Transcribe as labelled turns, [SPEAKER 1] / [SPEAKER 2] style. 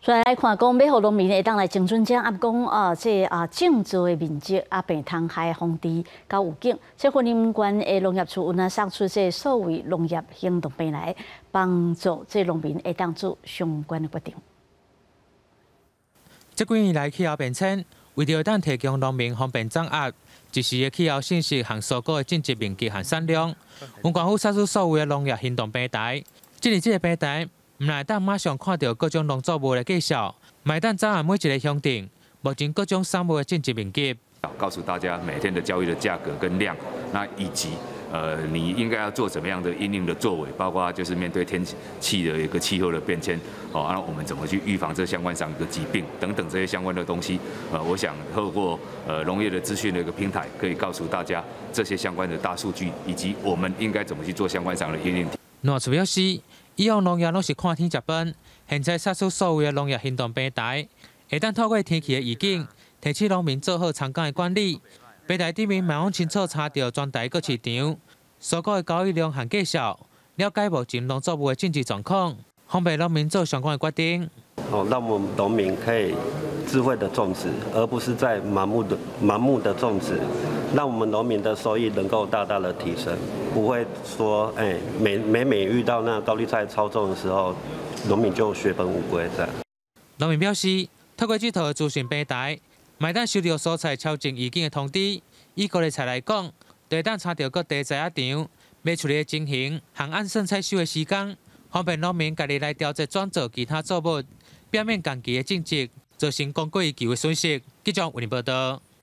[SPEAKER 1] 所以来看讲，要互农民会当来精准掌握讲种植的面积病虫害防治到有景。这云林县的农业处有送出所谓农业行动平台，帮助农民会当做相关的决定。
[SPEAKER 2] 这几年来气候变迁，为着当提供农民方便掌握即时的气候信息和蔬果的种植面积和产量，云县府送出所谓的农业行动平台。这个平台。 唔来当马上看到各种农作物的介绍，买单掌握每一个乡镇目前各种产物的种植面积，
[SPEAKER 3] 告诉大家每天的交易的价格跟量，那以及你应该要做什么样的因应的作为，包括就是面对天气的一个气候的变迁，那我们怎么去预防这相关上的疾病等等这些相关的东西，我想透过农业的资讯的一个平台，可以告诉大家这些相关的大数据，以及我们应该怎么去做相关上的因应。
[SPEAKER 2] 农处表示。 以往农业拢是看天食饭，现在杀出所谓的农业行动平台，会当透过天气的预警，提醒农民做好仓间的管理。平台顶面马上清楚查到全台各市场蔬果的交易量和介绍，了解目前农作物的种植状况，方便农民做相关的决定。
[SPEAKER 4] 让我们农民可以智慧的种植，而不是在盲目的种植，让我们农民的收益能够大大的提升，不会说每遇到那高丽菜超重的时候，农民就血本无归这样。
[SPEAKER 2] 农民表示，透过这套资讯平台，买单收到蔬菜超前预警的通知，以高丽菜来讲，就会当查到各地菜市场卖出的情形和按算采收的时间，方便农民家己来调节转做其他作物，避免降期的种植造成供过于求的损失。记者为您报道。